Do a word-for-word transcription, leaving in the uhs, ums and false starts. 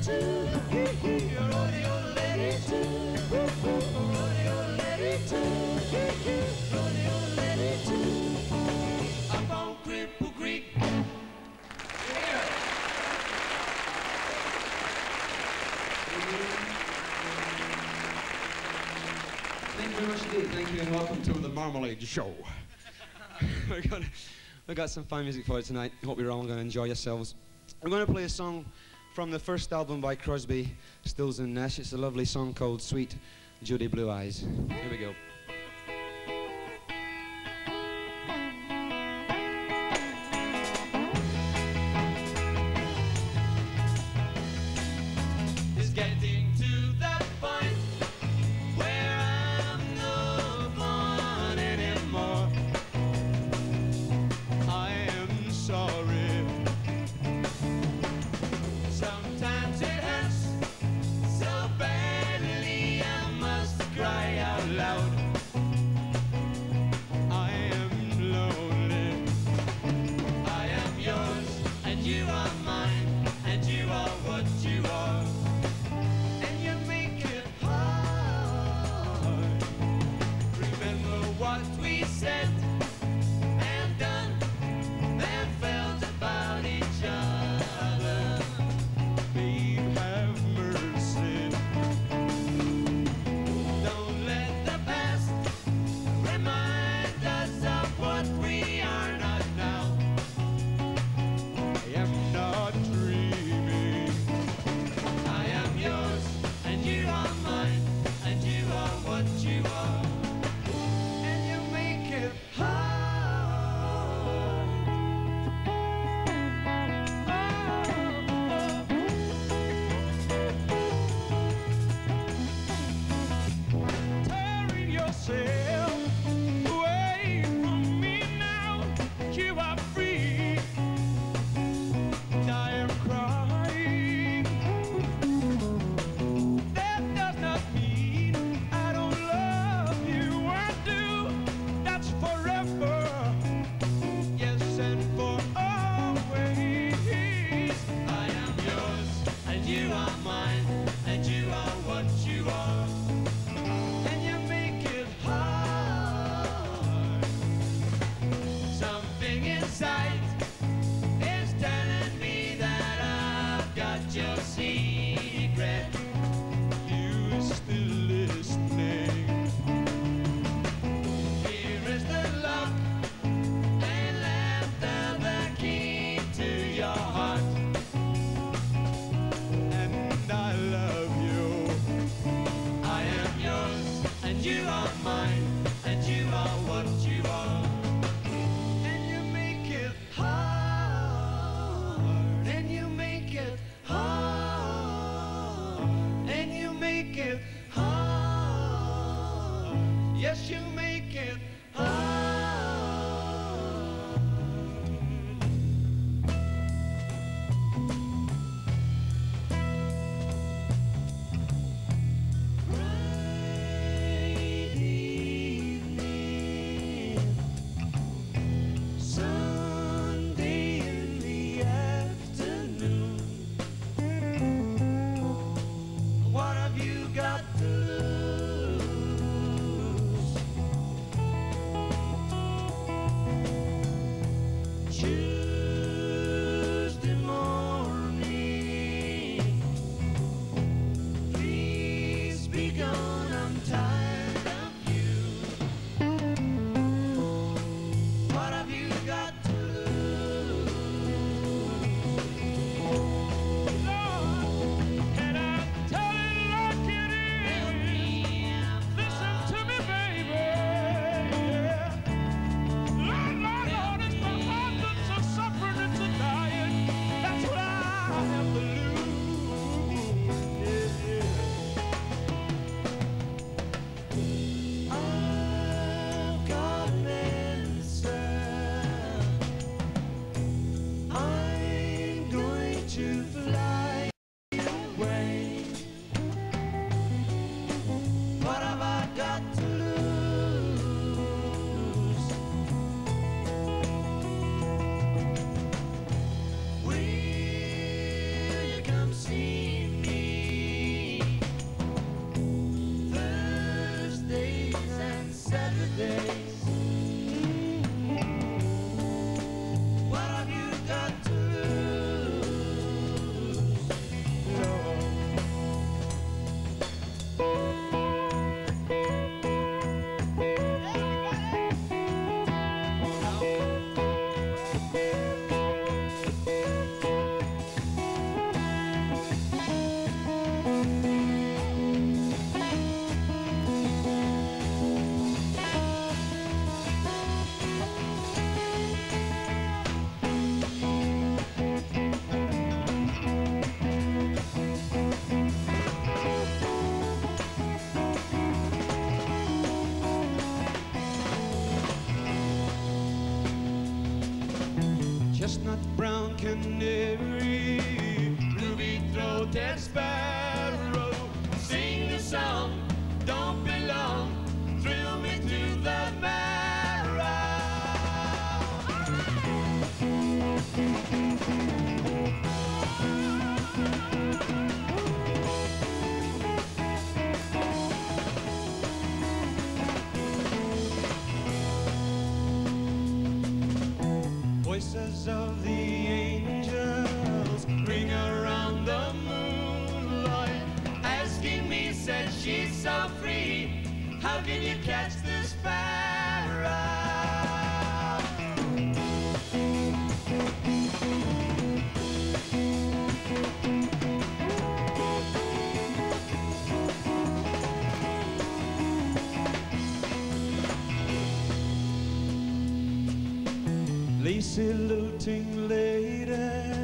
Up on Cripple Creek. Thank you very much indeed. Thank you and welcome to the Marmalade Show. we got, we got some fine music for you tonight. Hope you're all going to enjoy yourselves. We're going to play a song from the first album by Crosby, Stills and Nash. It's a lovely song called Sweet Judy Blue Eyes. Here we go. Will you come see me? chestnut brown canary, ruby-throated sparrow. Sing the song, don't be long, thrill me to the marrow. Voices of the angels ring around the moonlight, asking me, said she's so free, how can you catch the sparrow? Lacy looting lady,